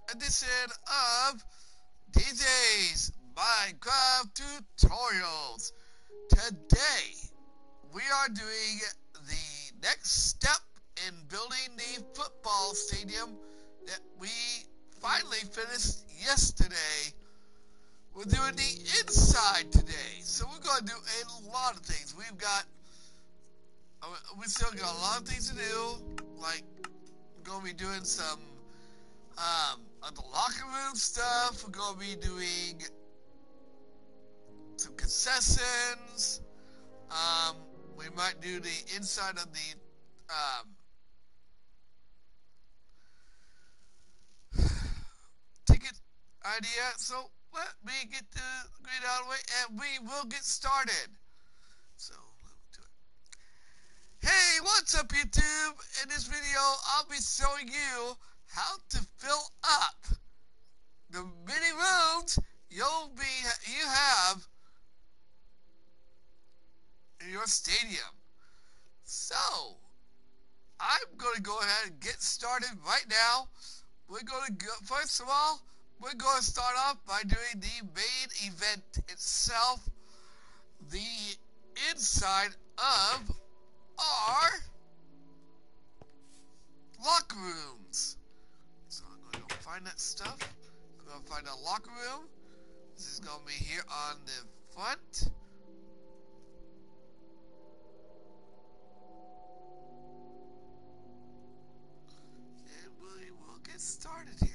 edition of DJ's Minecraft Tutorials. Today, we are doing the next step in building the football stadium that we finally finished yesterday. We're doing the inside today, so we're going to do a lot of things. We still got a lot of things to do, like we're going to be doing some of the locker room stuff. We're going to be doing some concessions. We might do the inside of the ticket idea. So let me get the grid out of the way and we will get started. So let's do it. Hey, what's up YouTube? In this video, I'll be showing you how to fill up the many rooms you have in your stadium. So, I'm going to go ahead and get started right now. We're going to go, first of all, we're going to start off by doing the main event itself, the inside of our locker rooms. So I'm going to go find that stuff. I'm going to find a locker room. This is going to be here on the front. And we will get started here.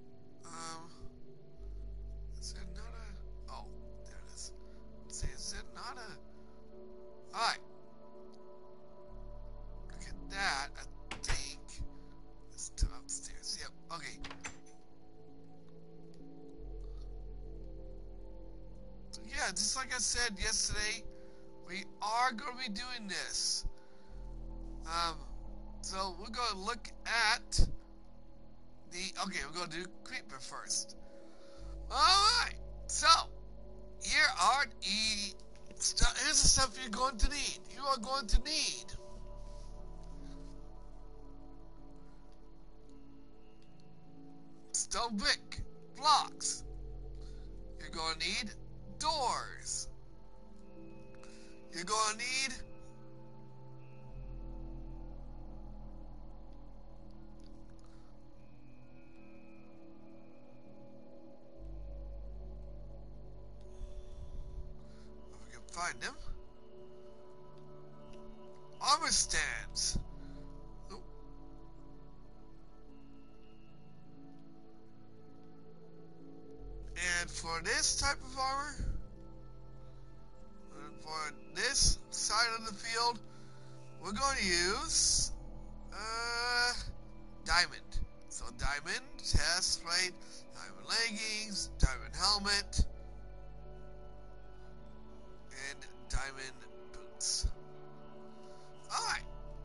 Is there not a... Oh, there it is. Let's see, is there not a... Alright. Look at that, I think. It's to upstairs. Yep, okay. Yeah, just like I said yesterday, we are going to be doing this. So we're going to look at okay, we're going to do creeper first. Alright, so here are here's the stuff you're going to need. You are going to need stone brick blocks. You're going to need doors. You're going to need if we can find them, armor stands. Oop. And for this type of armor, for this side of the field, we're going to use diamond. So diamond chest plate, diamond leggings, diamond helmet, and diamond boots. Alright.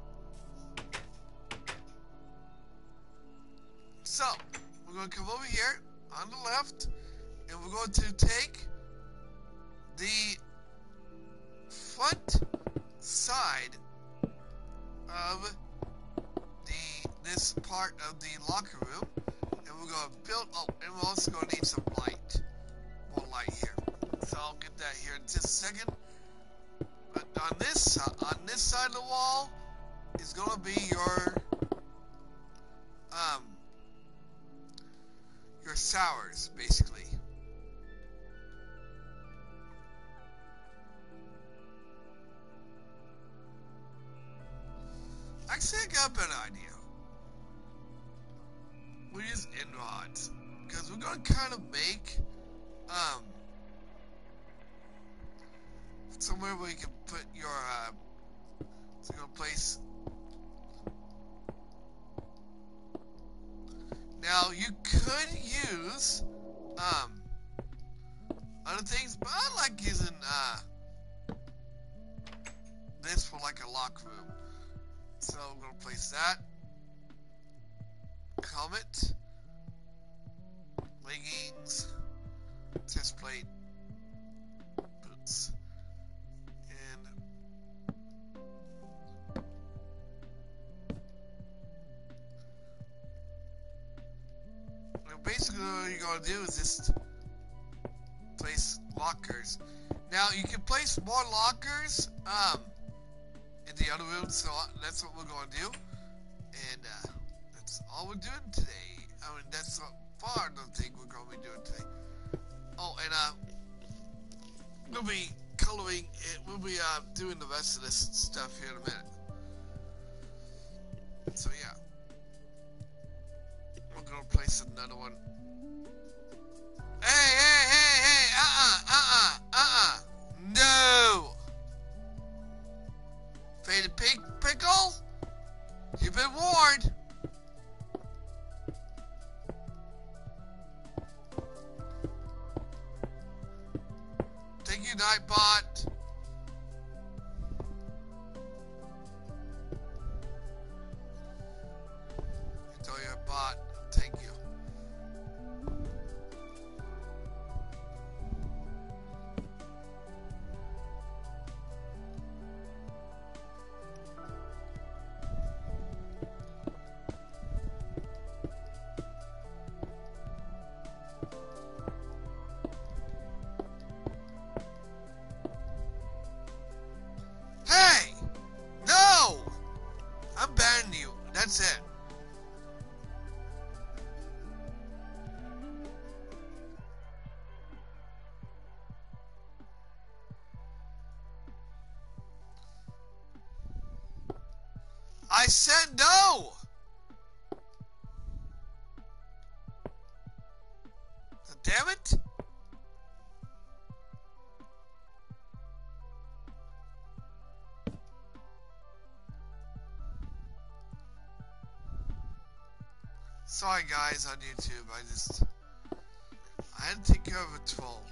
So, we're going to come over here on the left, and we're going to take the front side of this part of the locker room, and we're going to build. Oh, and we're also going to need some light, more light here. So I'll get that here in just a second. But on this side of the wall is going to be your showers, basically. Actually, I got a better idea. We use end rods, because we're going to kind of make somewhere where you can put your so you're going to place. Now you could use other things, but I like using this for like a locker room. So I'm going to place that. Helmet, leggings, chest plate, boots, and basically what you're gonna do is just place lockers. Now you can place more lockers in the other room, so that's what we're gonna do, and that's all we're doing today. I mean, that's so far the thing we're gonna be doing today. Oh, and we'll be coloring it. We'll be doing the rest of this stuff here in a minute. So yeah, we're gonna place another one. Hey, hey, hey, hey! No! Faded pink pickle? You've been warned. Thank you, Nightbot. Enjoy your bot. Thank you. Hey! No! I'm banning you. That's it. I said no! Damn it! Sorry guys on YouTube, I had to take care of a troll.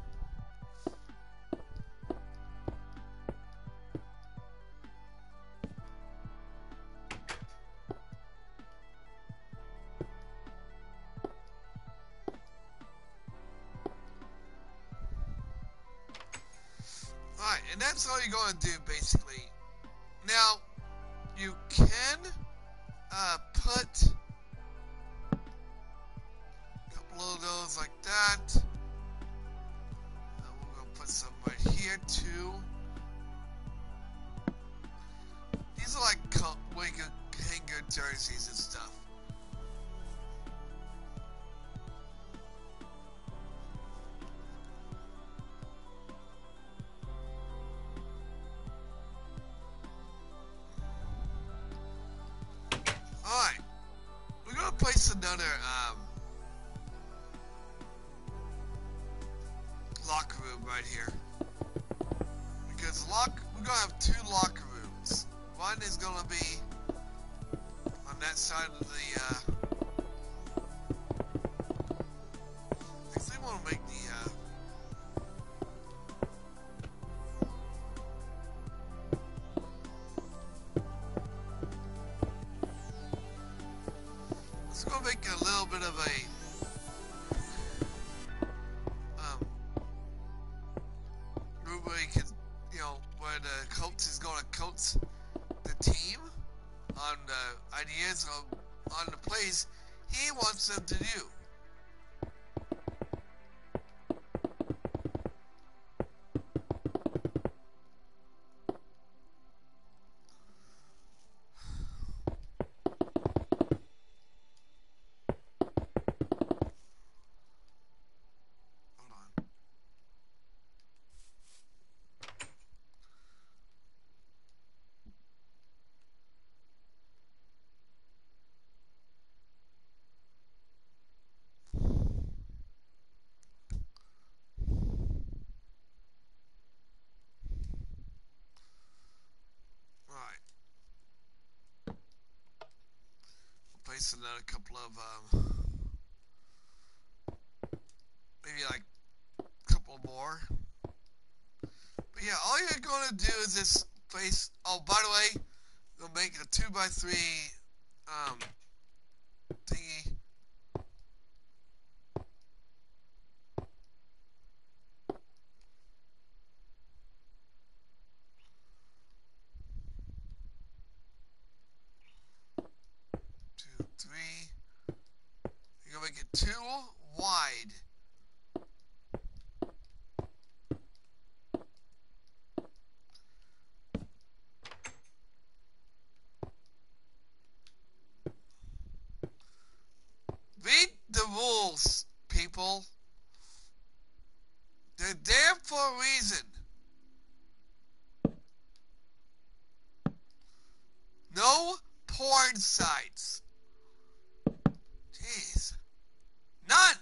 Alright, and that's all you're going to do basically. Now, you can put a couple of those like that. We're going to put some right here too. These are like hanger jerseys and stuff. Alright, we're going to place another locker room right here. Because we're going to have two locker rooms. One is going to be on that side of the, actually I want to make the, let's go make a little bit of a room where you can, where the coach is going to coach the team on the ideas on the plays he wants them to do. Place another couple of maybe like a couple more. But yeah, all you're gonna do is just place. Oh, by the way, we'll make a 2x3 thingy. You're gonna make it too wide. Read the rules, people. They're there for a reason. No porn sites. Jeez. None.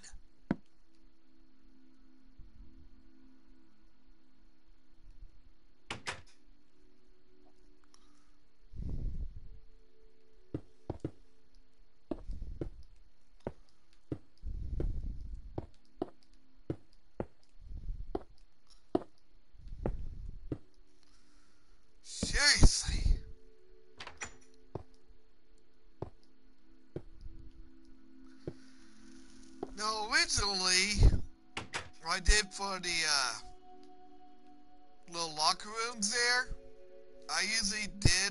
Seriously. Now, originally, what I did for the little locker rooms there, I usually did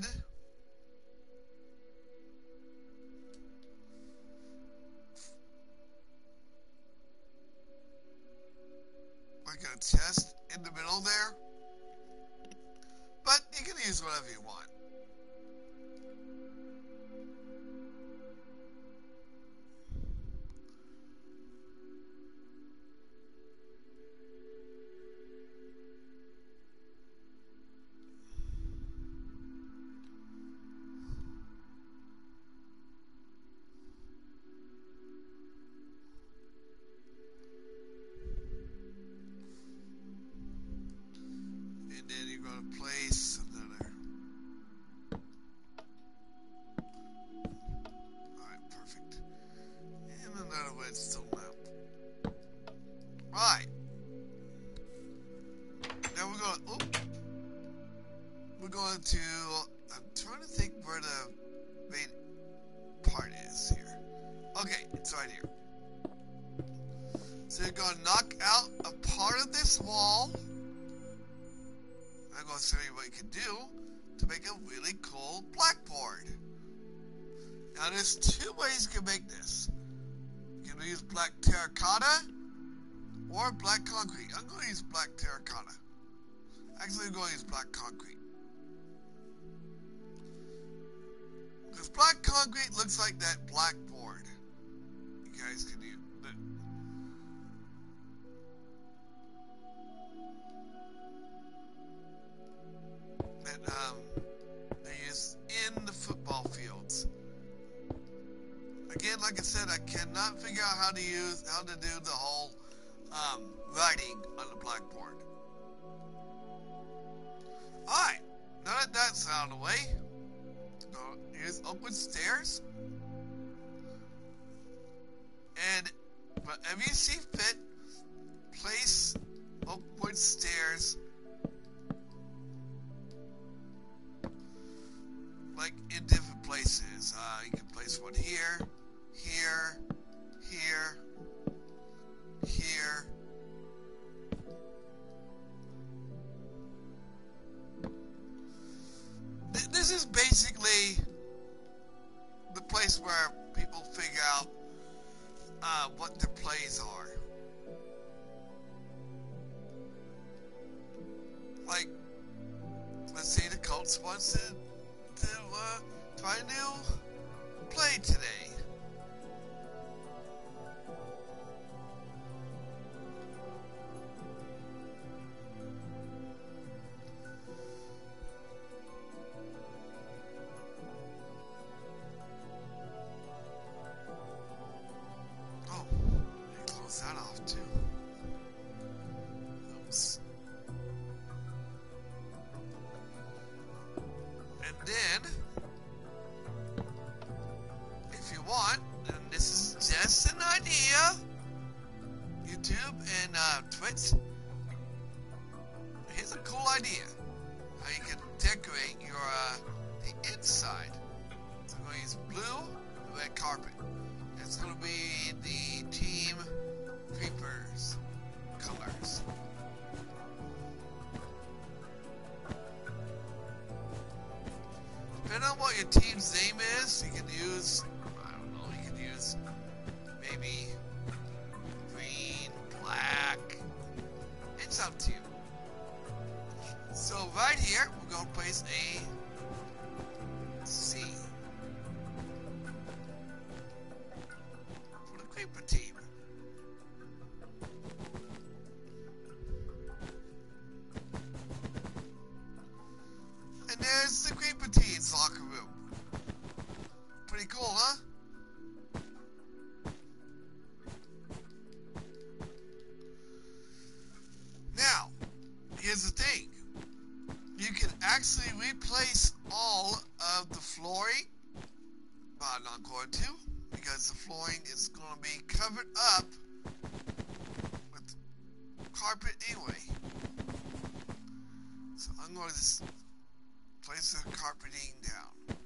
like a chest in the middle there. But you can use whatever you want. And then you're going to place another. Alright, perfect. And another redstone lamp. Alright. Now we're going to, I'm trying to think where the main part is here. Okay, it's right here. So you're going to knock out a part of this wall. I'm going to show you what you can do to make a really cool blackboard. Now there's two ways you can make this. You can use black terracotta or black concrete. I'm going to use black terracotta. Actually, I'm going to use black concrete. Because black concrete looks like that blackboard. You guys can use it. That they use in the football fields. Again, like I said, I cannot figure out how to do the whole writing on the blackboard. Alright, now that that's out of the way, here's upward stairs. And whatever you see fit, place upward stairs like in different places. You can place one here, here, here, here. This is basically the place where people figure out what their plays are. Like, let's say the Colts wants to try a new play today. Oh, I close that off too. Oops. And then, if you want, and this is just an idea, YouTube and Twitch, here's a cool idea. How you can decorate your the inside. So I'm going to use blue and red carpet. It's going to be the Team Creepers colors. Depending on what your team's name is, you can use, I don't know, you can use maybe place a C for the creeper team. And there's the creeper team's locker room. Pretty cool, huh? Now, here's the thing. You can actually replace all of the flooring, but I'm not going to, because the flooring is going to be covered up with carpet anyway. So I'm going to just place the carpeting down.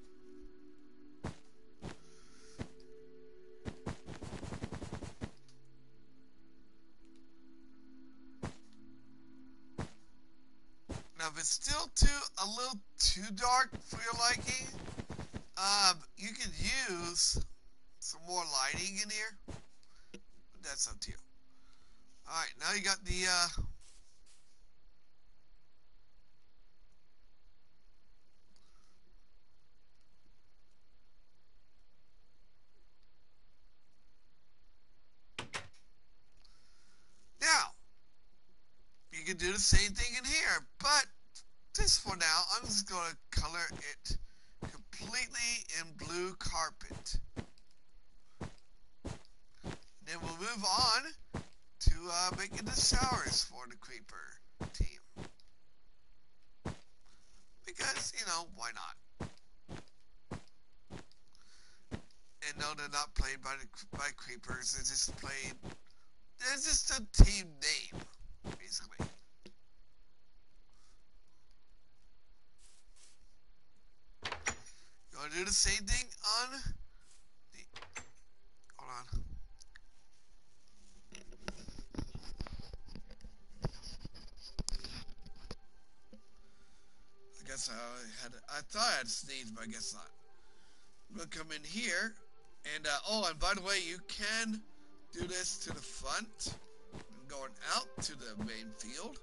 Now, if it's still a little too dark for your liking, you can use some more lighting in here. But that's up to you. Alright, now you got the, now, you can do the same thing in here, but just for now, I'm just going to color it completely in blue carpet. Then we'll move on to making the showers for the creeper team. Because, you know, why not? And no, they're not played by creepers. They're just played. They're just a team name, basically. You want to do the same thing on the. Hold on. I guess I thought I had sneezed, but I guess not. I'm gonna come in here, and and by the way, you can do this to the front, and going out to the main field.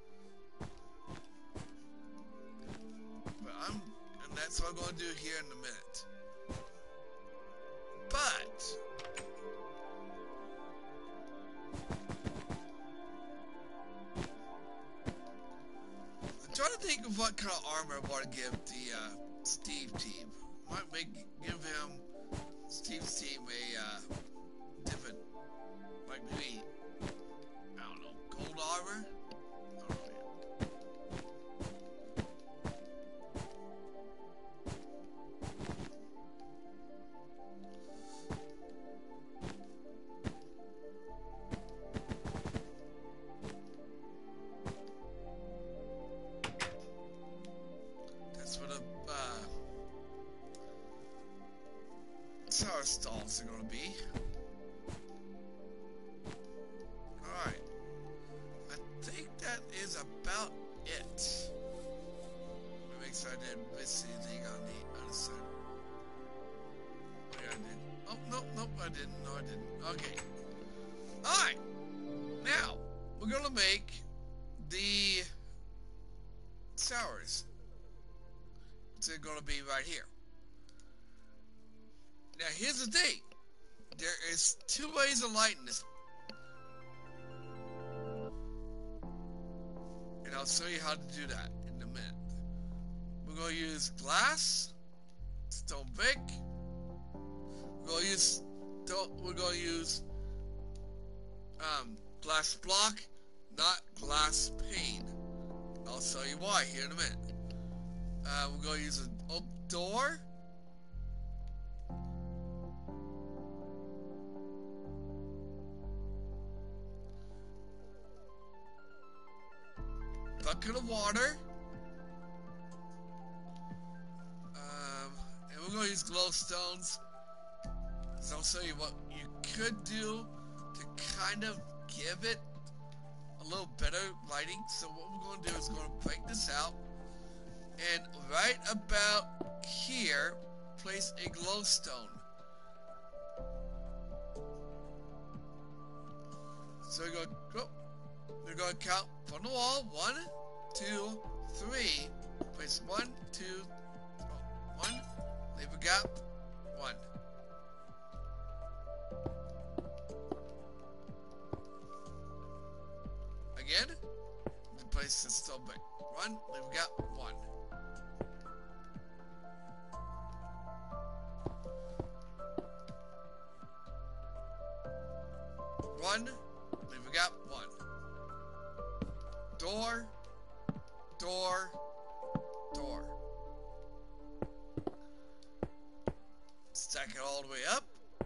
But and that's what I'm gonna do here in a minute. But I'm trying to think of what kind of armor I want to give the Steve team. I might give him Steve's team a different, like maybe, I don't know, gold armor? I don't know. That's what our stalls are going to be. Alright. I think that is about it. Let me make sure I didn't miss anything on the other side. Oh, yeah, I did. Oh, nope, I didn't. No, I didn't. Okay. Alright. Now, we're going to make the showers. It's going to be right here. Now, here's the thing. There is two ways of lighting this. And I'll show you how to do that in a minute. We're going to use glass, stone brick. We're going to use glass block, not glass pane. I'll show you why here in a minute. We're going to use an oak door. Bucket of water. And we're going to use glowstones. So I'll show you what you could do to kind of give it a little better lighting. So what we're going to do is we're going to break this out. And right about here, place a glowstone. So we're going to count from the wall. 1, 2, 3. Place 1, 2, 1. Leave a gap. 1. Again. The place is still big. 1. Leave a gap. 1. 1. Leave a gap. 1. Door. Door. Door. Stack it all the way up.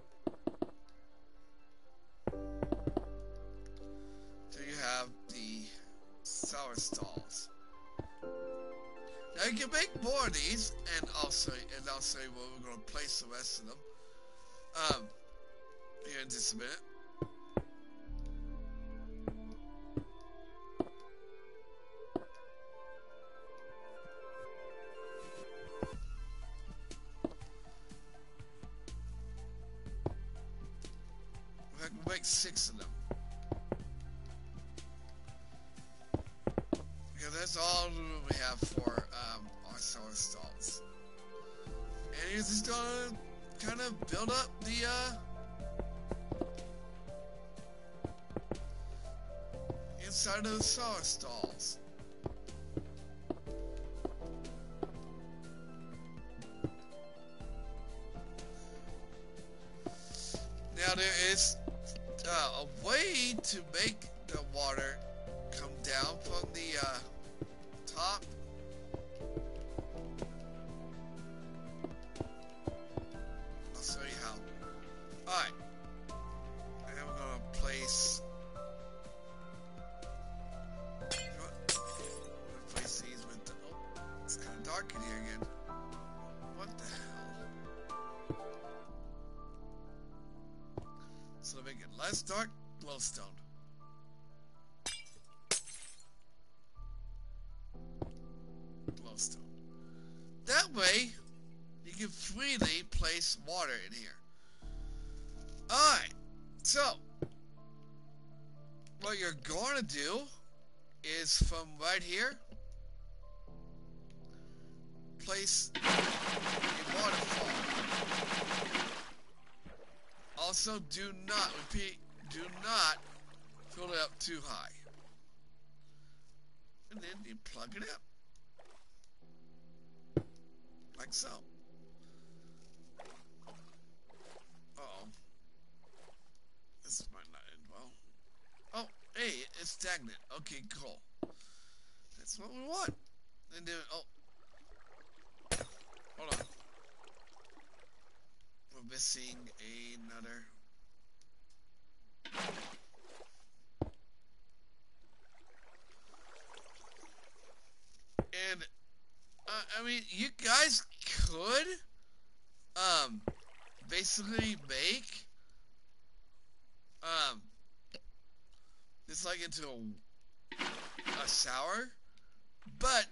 Till you have the sour stalls. Now you can make more of these, and I'll show you where we're going to place the rest of them. Here in just a minute. We'll make 6 of them. Because that's all the room we have for our solar stalls. And you're just gonna kind of build up the inside of the solar stalls. Now there is a way to make the water come down from the top. I'll show you how. Alright. And we're going to place... You know what? I'm going to place these with the... Oh, it's kind of dark in here again. What the hell? So to make it less dark, glowstone. Glowstone. That way, you can freely place water in here. Alright, so what you're going to do is from right here, place a waterfall. Also, do not, repeat, do not fill it up too high. And then you plug it in. Like so. Uh-oh. This might not end well. Oh, hey, it's stagnant. Okay, cool. That's what we want. And then, oh. Hold on. We're missing another. And I mean, you guys could basically make this like into a sour, but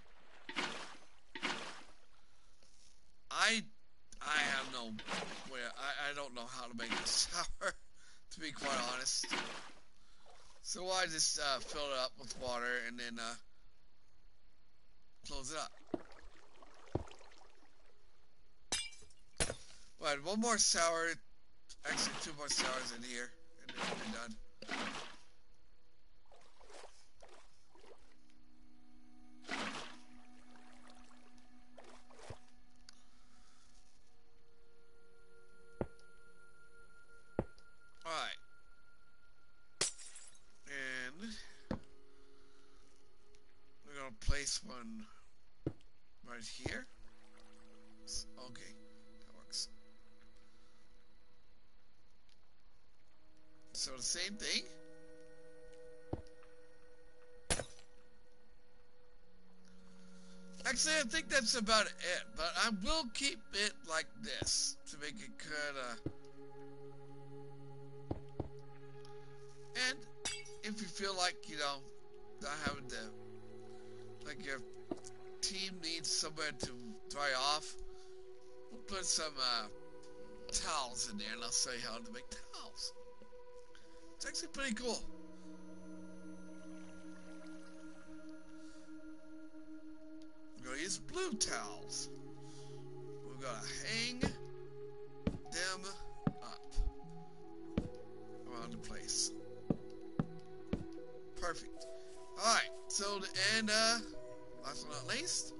I have no way. I don't know how to make a sour, to be quite honest. So I just fill it up with water and then close it up. Right, one more sour, actually 2 more sours in here, and then we'll be done. Alright. And we're gonna place one right here. Okay, that works. So the same thing. Actually, I think that's about it, but I will keep it like this to make it kinda. And if you feel like, you know, not having to, like your team needs somewhere to dry off, we'll put some towels in there and I'll show you how to make towels. It's actually pretty cool. I'm going to use is blue towels. We're gonna hang them up around the place. Perfect. Alright, so the end, last but not least,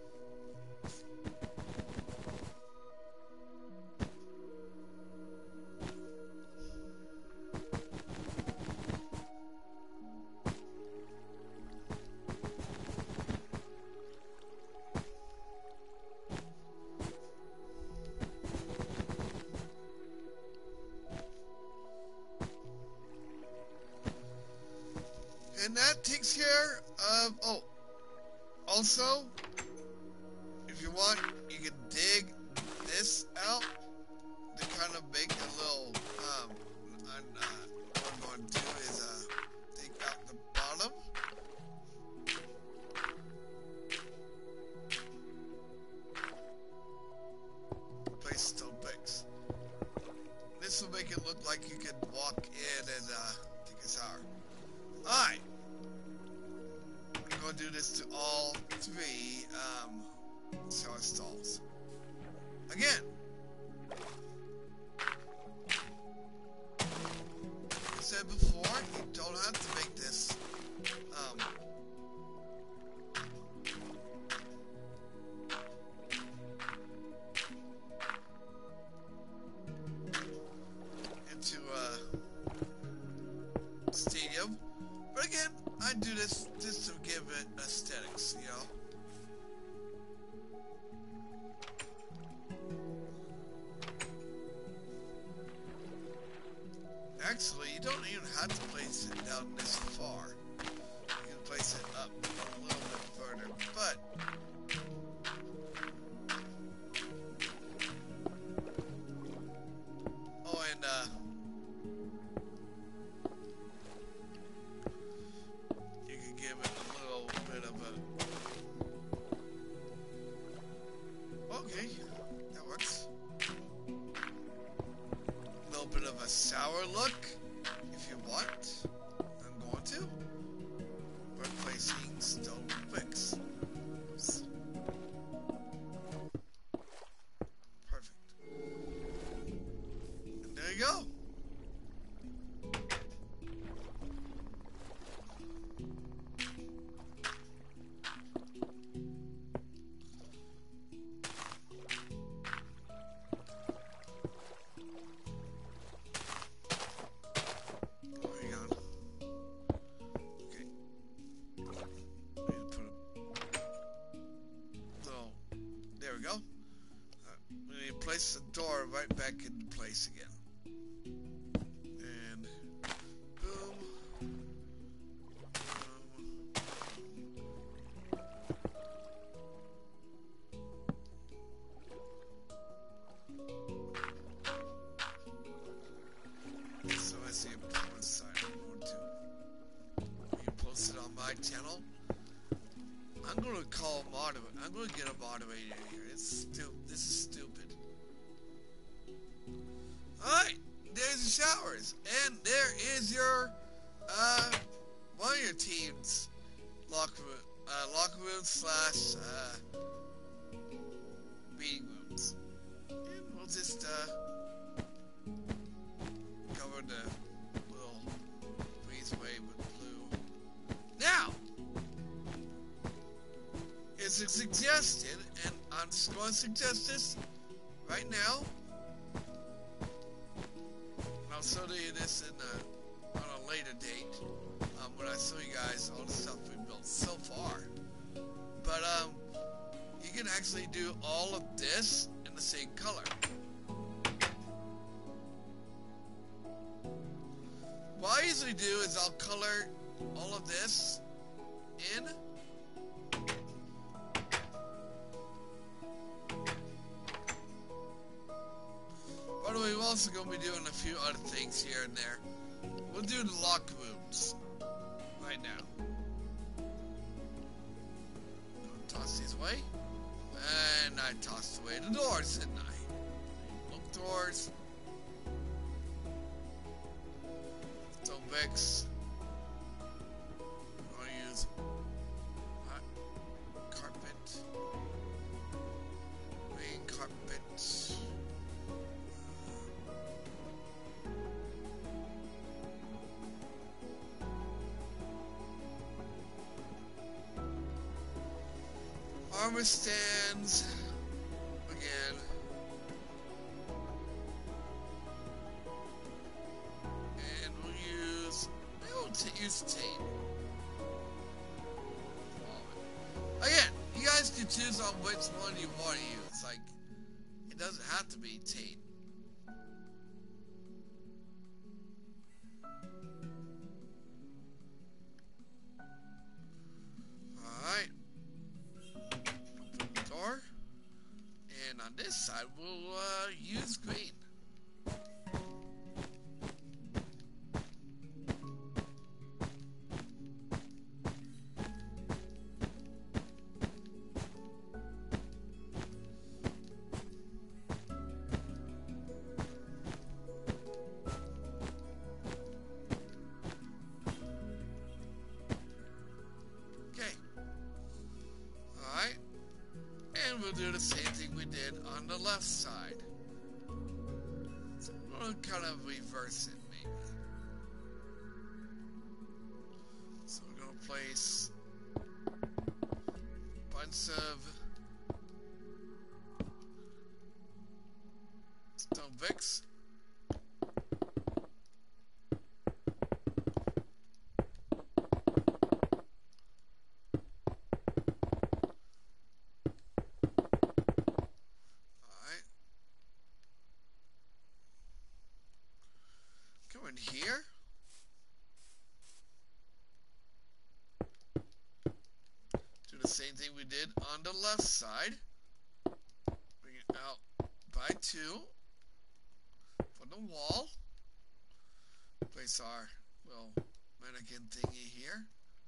and that takes care of, oh, also, if you want, you can dig this out to kind of make a little, what I'm going to do is, dig out the bottom. Place stone bricks. This will make it look like you can walk in and, take a shower. Alright. I'm going to do this to all three, shower stalls. Again. I said before, you don't have to make this, into a stadium. But again, I do this just to give it aesthetics, you know. Actually, you don't even have to place it down this far. You can place it up a little bit further, but oh, and you can give it a little bit of a, okay, that works. A little bit of a sour look, if you want. I'm going to. We're placing stone bricks. Oops. Perfect. And there you go. There we go. We need to place the door right back in place again. And boom. So I see a power sign I'm going to post it on my channel. I'm gonna call moderator. I'm gonna get a moderator here. This is stupid. Alright, there's the showers. And there is your one of your team's locker room slash meeting rooms. And we'll just cover the little breezeway with blue. Now, it's suggested, and I'm just going to suggest this right now. And I'll show you this on a later date when I show you guys all the stuff we built so far. But you can actually do all of this in the same color. What I usually do is I'll color all of this in. By the way, we're also going to be doing a few other things here and there. We'll do the locker rooms right now. Toss these away. And I tossed away the doors, didn't I? Look, doors. Stone bricks. I'm going to use carpet. carpet. Armor stands again. And we'll use tape. Again, you guys can choose on which one you want to use. Like, it doesn't have to be tape. Alright. Open the door. And on this side, we'll use green. And we'll do the same thing we did on the left side. So we'll kind of reverse it maybe. So we're going to place a bunch of stone bricks. Here, do the same thing we did on the left side. Bring it out by 2 for the wall. Place our little mannequin thingy here.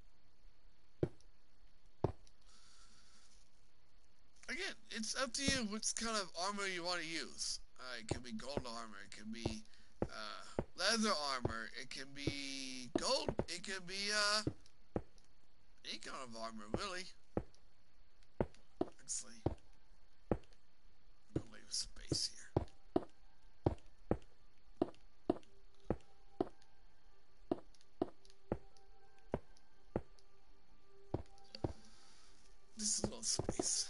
Again, it's up to you which kind of armor you want to use. It can be gold armor, it can be leather armor, it can be gold, it can be any kind of armor, really. Actually, I'm gonna leave space here. Just a little space.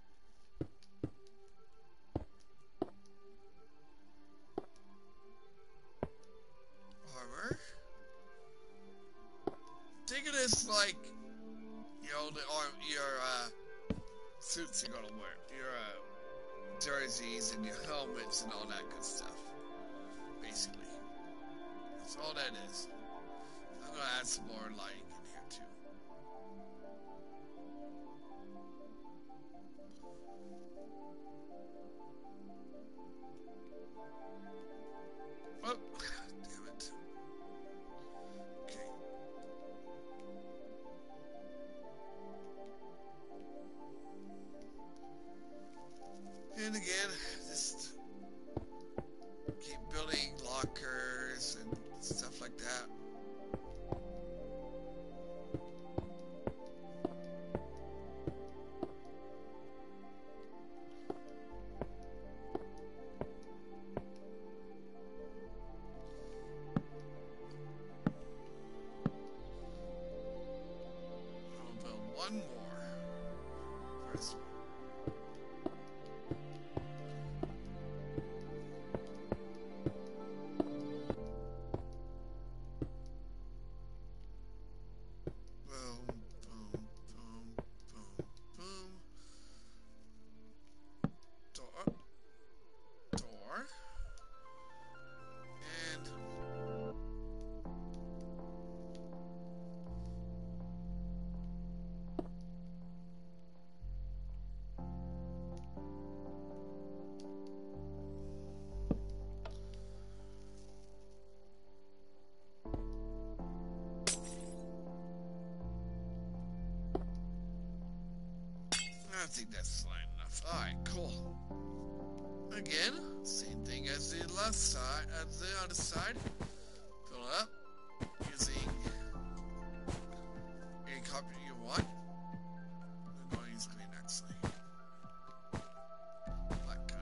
Think of this like, you know, your suits you're gonna wear, your jerseys and your helmets and all that good stuff. Basically, that's all that is. I'm gonna add some more lighting in here too. Oh, damn it. Okay. And again, just keep building lockers and stuff like that. I'll build one more for this one. I think that's fine enough. Alright, cool. Again, same thing as the left side, as the other side. Fill it up using any carpet you want. I'm going to use green actually. Black.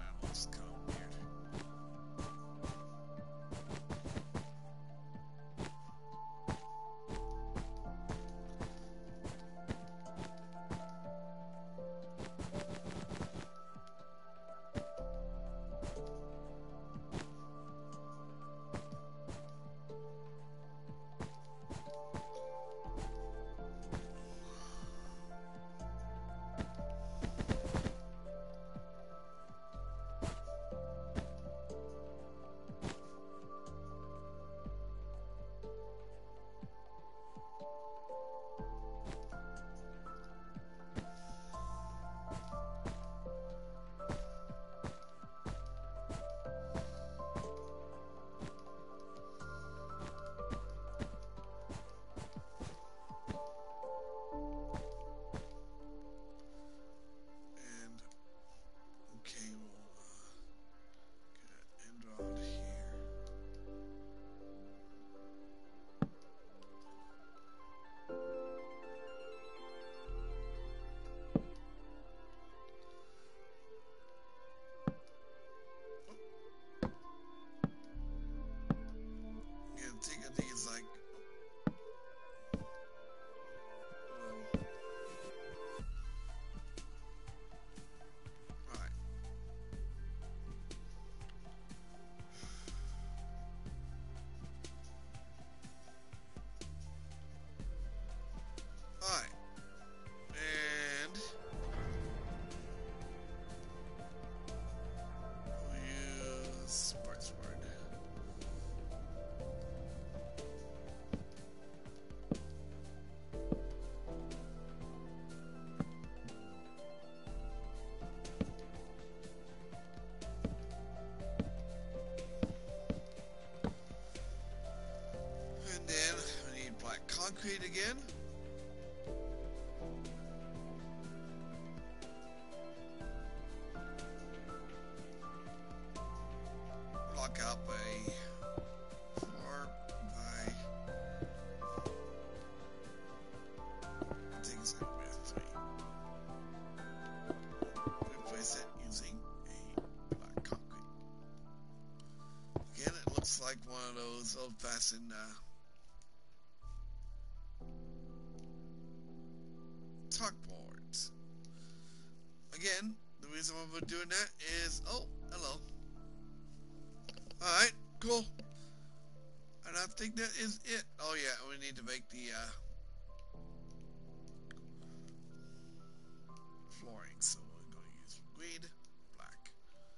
concrete again. Block out by 4 by, I think it's like 3. Replace it using a black concrete. Again, it looks like one of those old-fashioned chalkboards. Again, the reason why we're doing that is, oh, hello. Alright, cool. And I think that is it. Oh yeah, we need to make the flooring, so we're going to use green, black.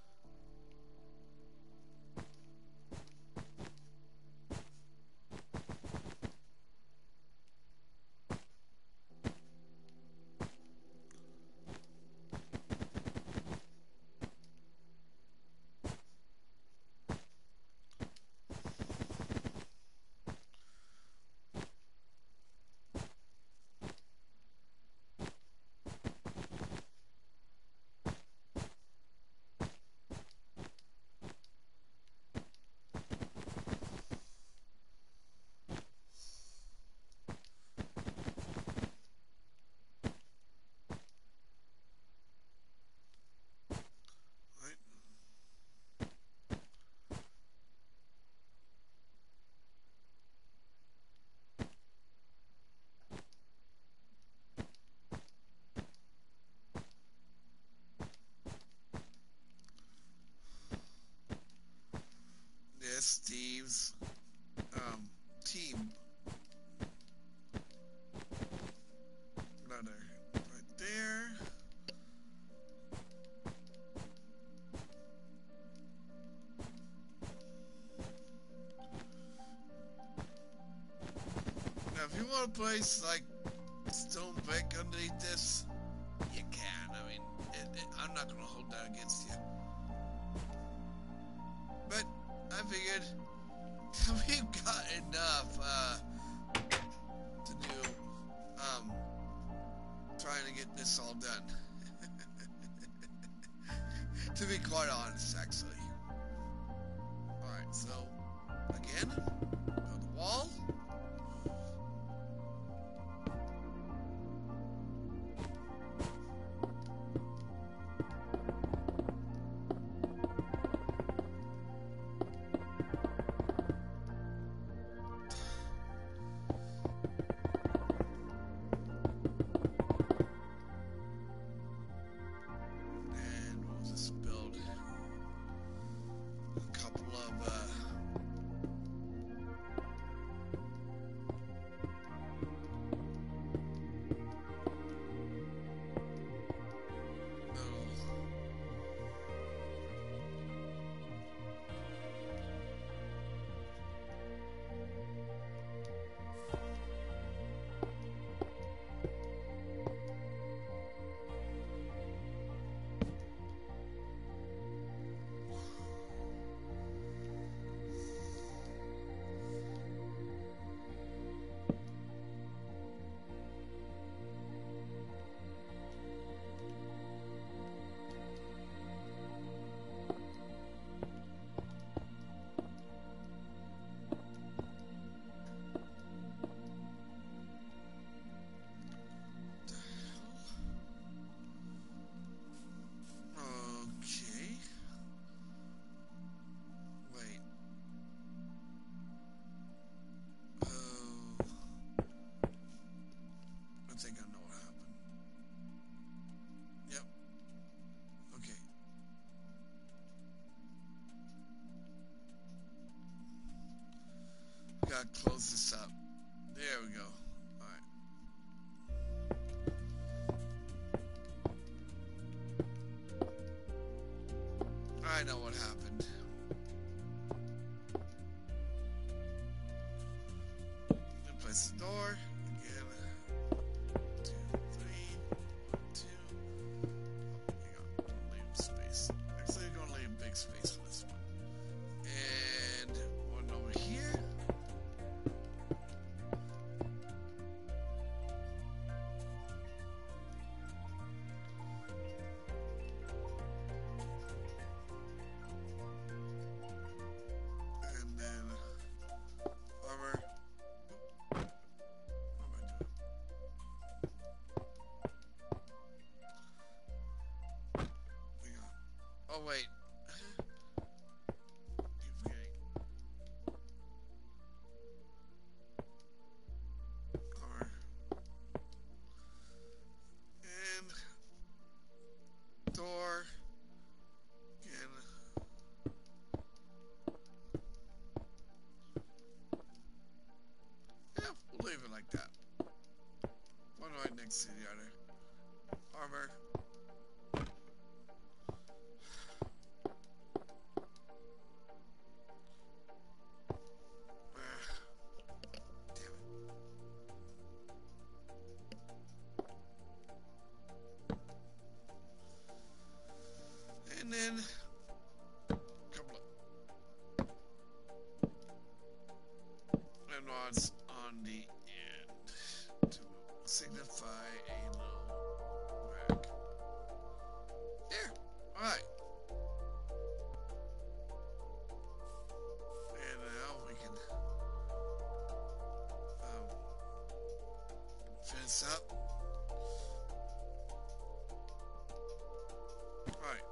There's Steve's team ladder right there. Now, if you want to place like stone brick underneath this, you can. I mean, I'm not going to hold that against you. But I figured we've got enough to do trying to get this all done. To be quite honest, actually. Alright, so again, build the wall. Gotta close this up. There we go. Alright. I know what happened. Place the door. Again. 1, 2, 3. 1, 2. Oh, hang on. I'm gonna leave space. Actually, I'm gonna leave big space for this one. And one over here. like that. One right next to the other. Armor. And then a couple of rods on the end to signify a low rack. There. Alright. And now we can finish up. Alright.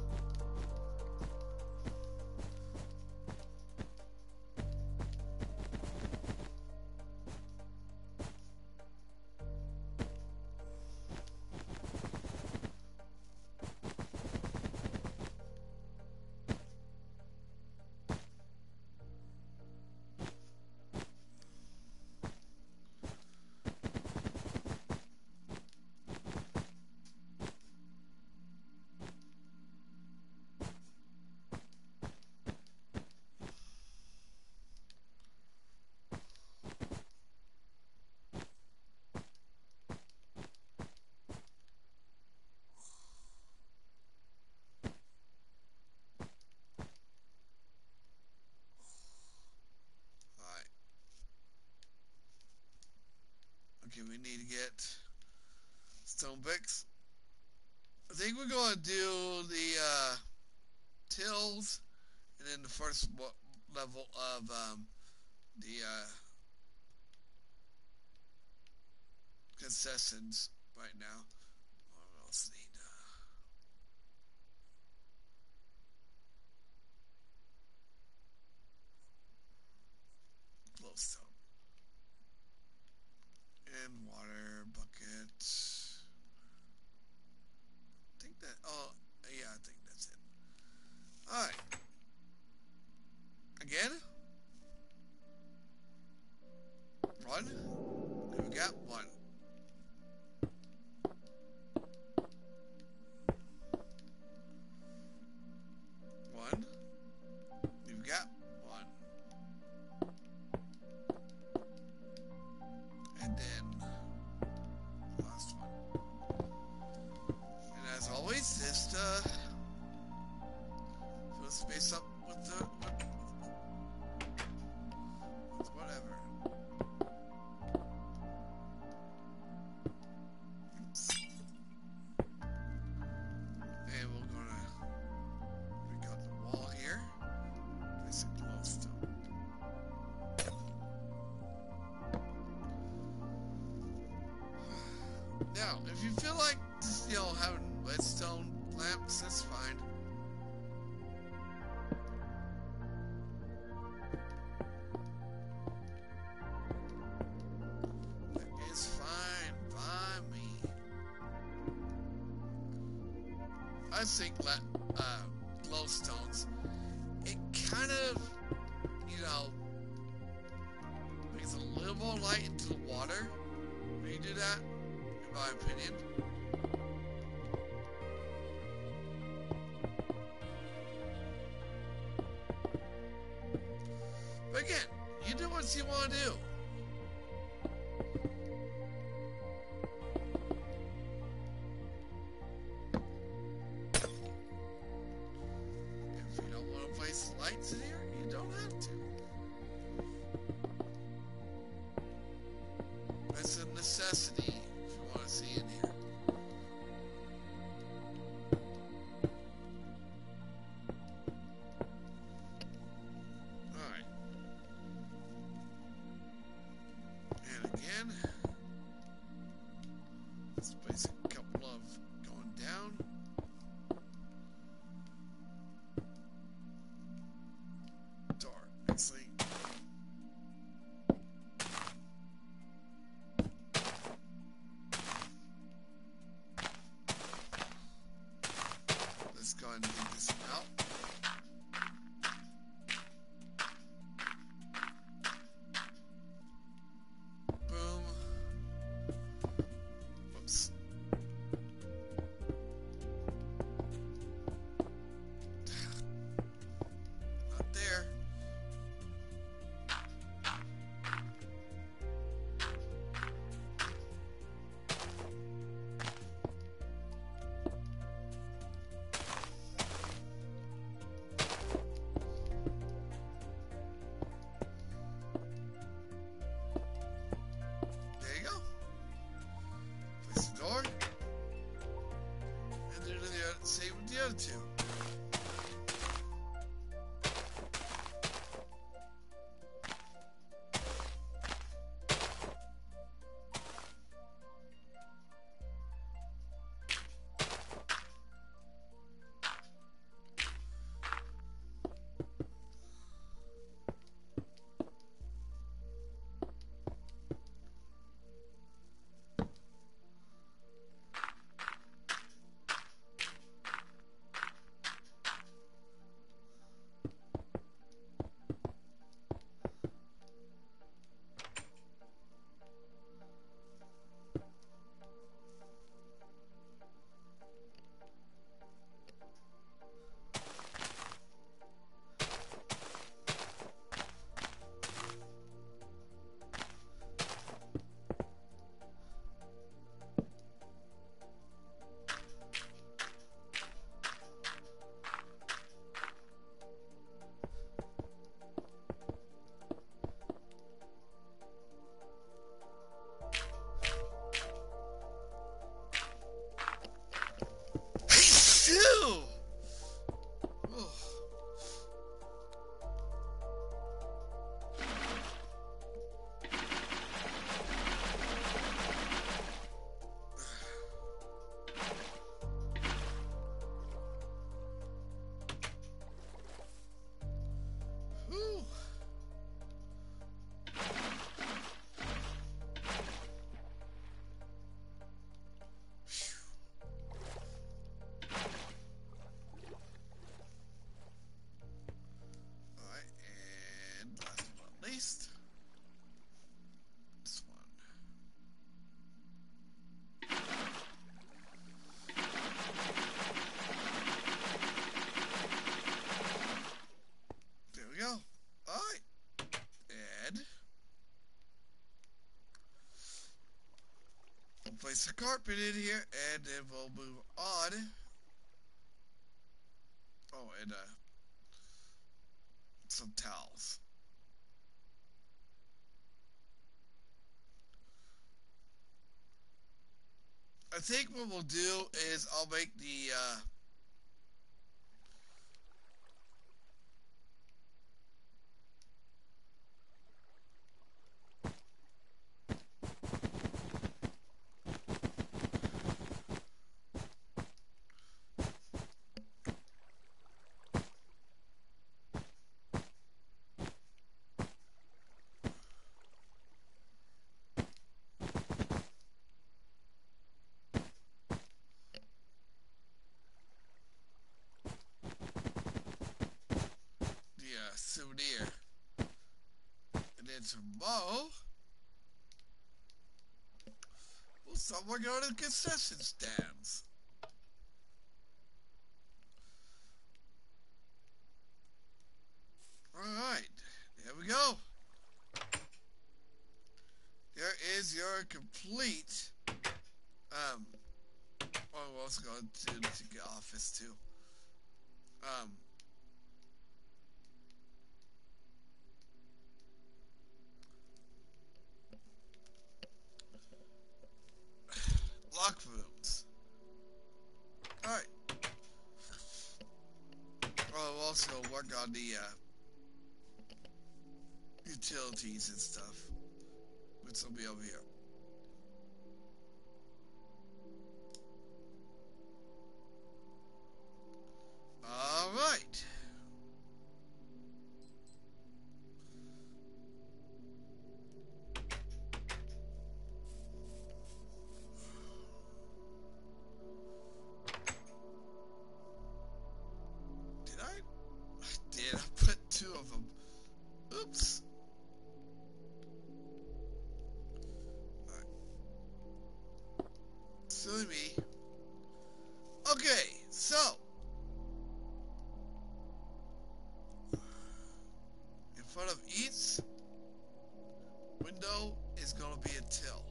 Okay, we need to get stone bricks. I think we're going to do the tills and then the first level of the concessions right now. What else need? Glowstone. And water bucket. I think that, oh, yeah, I think that's it. Alright. Again? One. And we got one. One. We've got one. And then last one. And as always, just fill the space up with the with whatever. And we're gonna break out the wall here. Place a glowstone. Now, if you feel like just, having redstone lamps, that's fine. That is fine by me. I think that glowstones, it kind of, brings a little more light into the water when you do that, in my opinion. But again, you do what you want to do. If you don't want to place lights in here, you don't have to. That's a necessity if you want to see in here. Alright. And again, let's place a couple of going down. Door, actually. Let's go ahead and dig this out. Boom. you go. Place the door. And then the same with the other two. Ew! Whew. Alright, and last but not least, this one. There we go. Alright. And we'll place the carpet in here, and then we'll move on. Oh, and some towels. I think what we'll do is I'll make the souvenir, and then tomorrow we'll somewhere go to concession stands. Alright, there we go. There is your complete oh, we'll also go to the office too. Lock rooms. Alright. Oh, we'll also work on the utilities and stuff, which will be over here. Alright. I put two of them. Oops. Alright. Silly me. Okay, so in front of each window is going to be a till.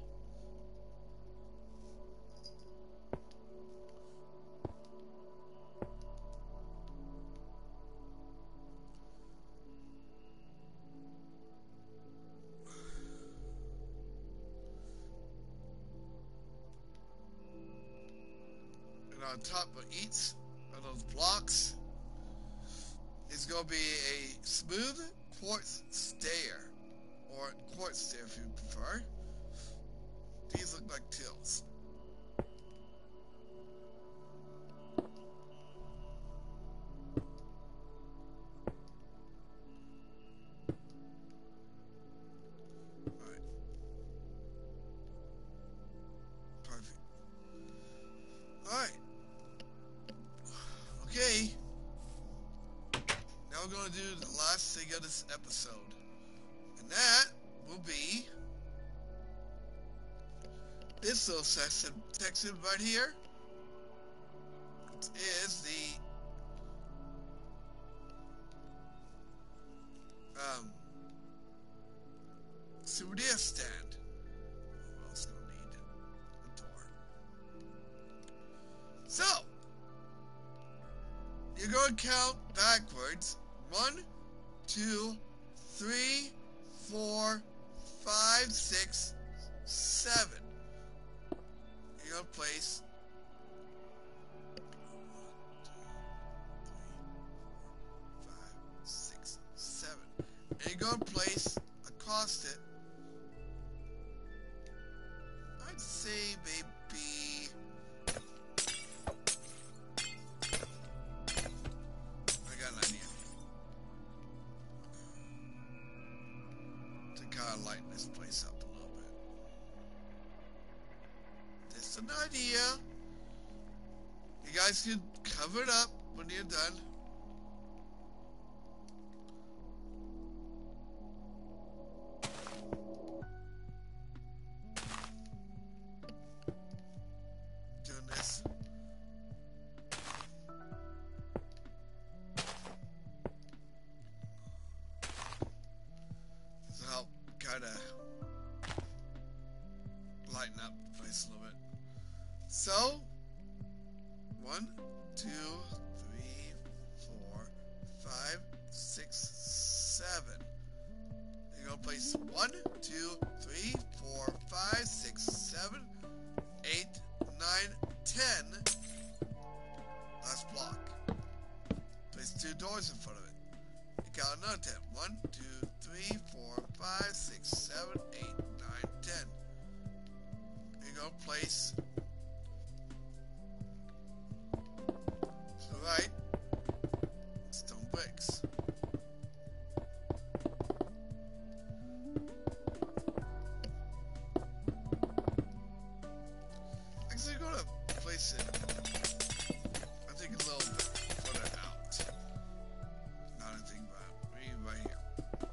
on top of each of those blocks is going to be a smooth quartz stair, or quartz stair if you prefer. These look like tills. Alright. Perfect. Alright. Okay. Now we're going to do the last thing of this episode. And that will be this little section right here. It is the souvenir stand. What else gonna need? A door. So you're going to count backwards. 1, 2, 3, 4, 5, 6, 7. You're going to place 1, 2, 3, 4, 5, 6, 7. And you're going to place across it, I'd say maybe I got an idea to kind of lighten this place up a little bit. Just an idea. You guys can cover it up when you're done. Doing this. To help kind of lighten up the place a little bit. So, 1, 2, 3, 4, 5, 6, 7. You're going to place 1, 2, 3, 4, 5, 6, 7, 8, 9, 10. Last block. Place 2 doors in front of it. You count another 10. 1, 2, 3, 4, 5, 6, 7, 8, 9, 10. You're going to place to the right stone bricks. Actually, I'm going to place it, I think, a little bit further out. Not a thing about it. Maybe right here.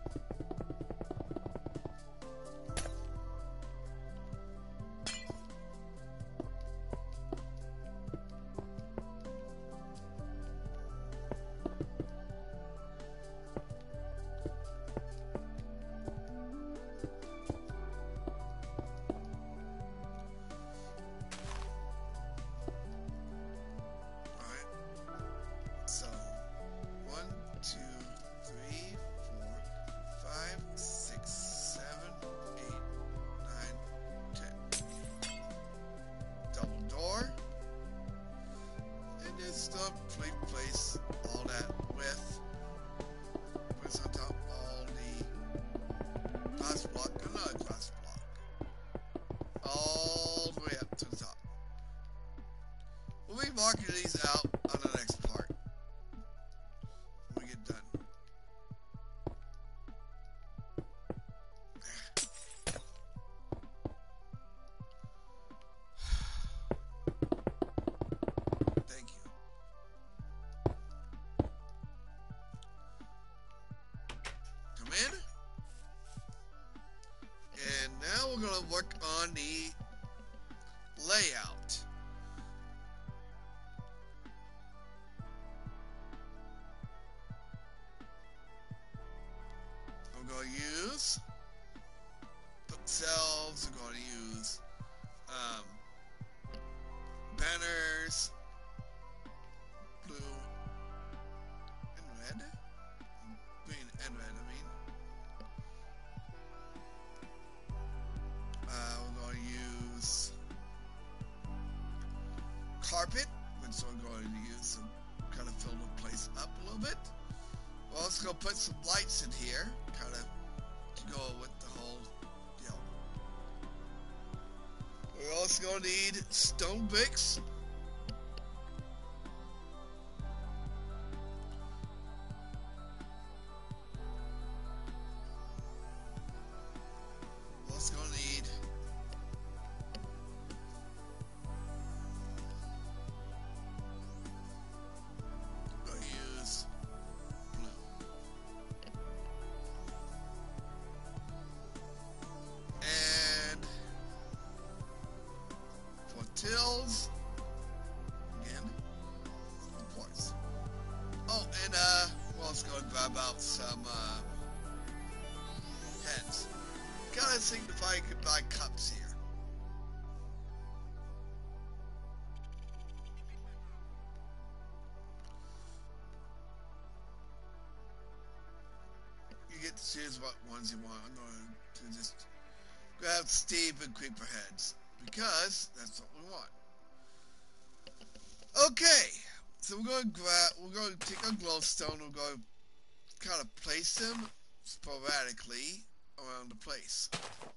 So, 1, 2, 3, 4, 5, 6, 7, 8, 9, 10. Double door. And just place all that with. Place on top all the glass block, another glass block. All the way up to the top. We'll be marking these out on the next part when we get done. Thank you. Come in. And now we're going to work on the layout. We're going to use bookshelves. We're going to use banners, blue and red, green and red. We're going to use carpet, which so we're going to use some kind of fill the place up a little bit. We're also going to put some lights in here, kind of to go with the whole deal. We're also going to need stone bricks. We're also going to need tills again, of course. Oh, and well, let's go and grab out some heads. Kind of signify goodbye cups here. You get to choose what ones you want. I'm going to just grab Steve and Creeper heads, because that's what we want. Okay, so we're going to take our glowstone, we're going to kind of place them sporadically around the place.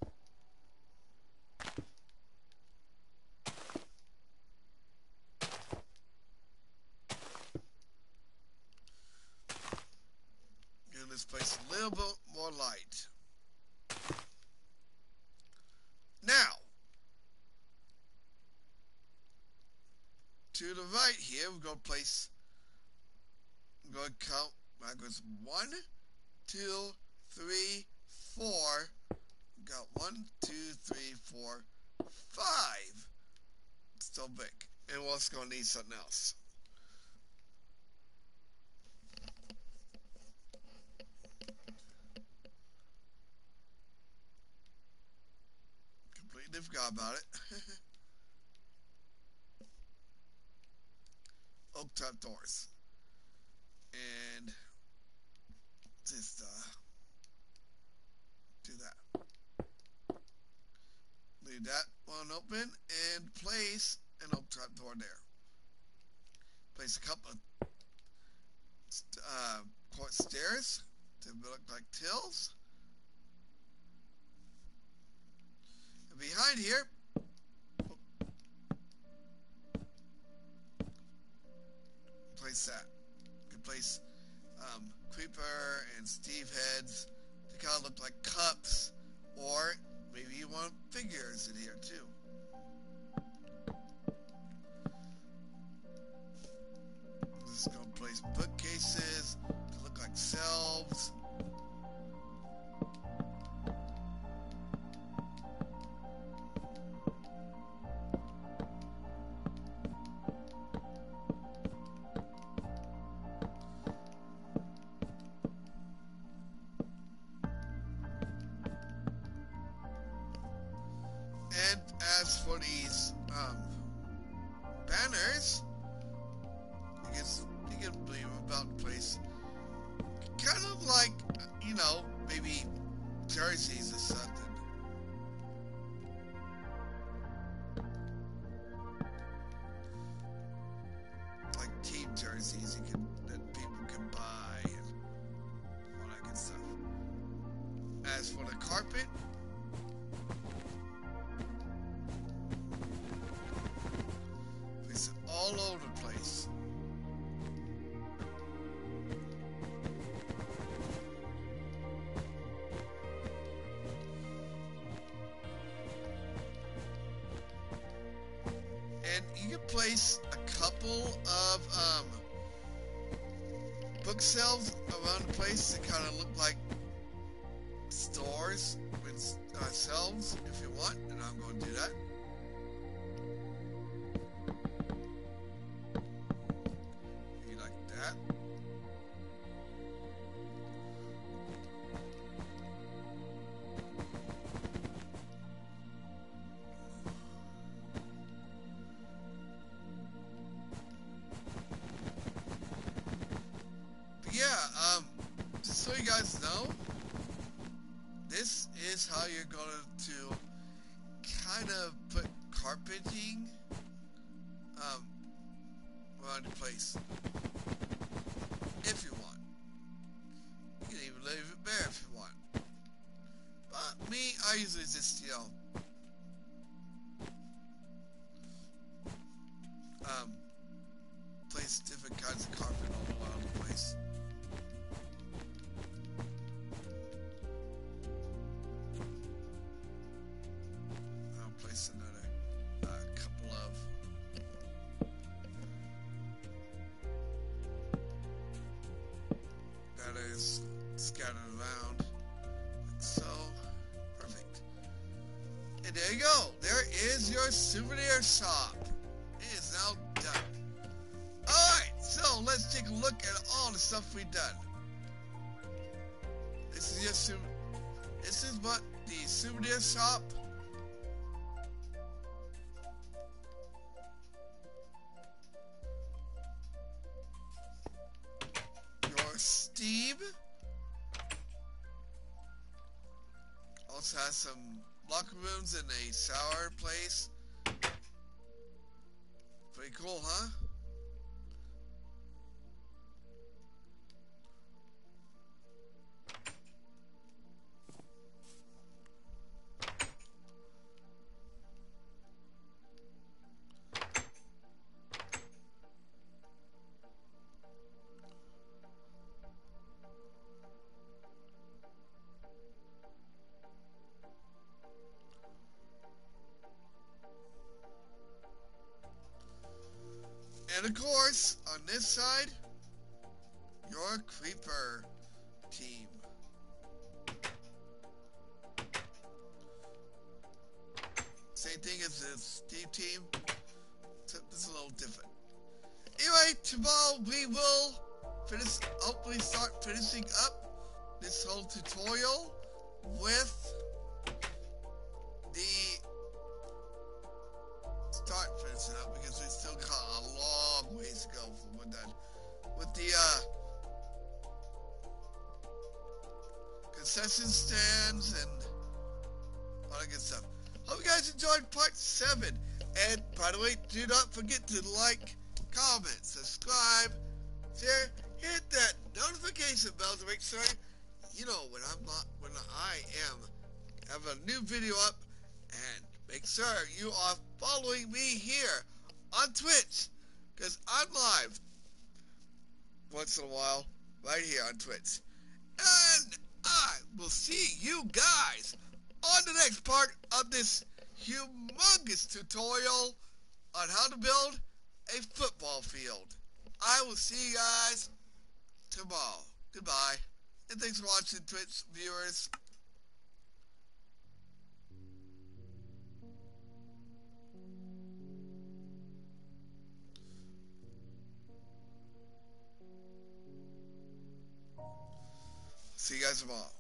Give this place a little bit more light. Now, to the right here, we're going to place, I'm going to count backwards. 1, 2, 3, 4. We got 1, 2, 3, 4, 5. Still big. And we're also going to need something else. Completely forgot about it. Oak trap doors. And just do that. Leave that one open and place an oak trap door there. Place a couple of quartz stairs to look like tills. And behind here, place that. You can place Creeper and Steve heads to kind of look like cups, or maybe you want figures in here too. I'm just going to place bookcases to look like shelves. And as for these banners, you can believe about the place. Kind of like, you know, maybe jerseys or something. Like team jerseys that people can buy and all that good stuff. As for the carpet, all over the place. And you can place a couple of bookshelves around the place that kind of look like stores with shelves if you want, and I'm going to do that. Yeah, just so you guys know, this is how you're going to kind of put carpeting find a place. If you want. You can even leave it bare if you want. But me, I usually just, place different kinds of carpet all around the place. I'll place another couple of gutters scattered around, like so. Perfect. And there you go. There is your souvenir shop. It is now done. Alright, so let's take a look at all the stuff we've done. This is what the souvenir shop your Steam also has some locker rooms and a shower place. Pretty cool, huh? And of course, on this side, your creeper team. Same thing as the Steve team, except it's a little different. Anyway, tomorrow we will hopefully start finishing up this whole tutorial with finishing up because we still got a long ways to go from we're done with the concession stands and all that good stuff. Hope you guys enjoyed part 7. And by the way, do not forget to like, comment, subscribe, share, hit that notification bell to make sure you know when I have a new video up, and make sure you are following me here on Twitch, because I'm live once in a while right here on Twitch. And I will see you guys on the next part of this humongous tutorial on how to build a football field. I will see you guys tomorrow. Goodbye. And thanks for watching, Twitch viewers. See you guys tomorrow.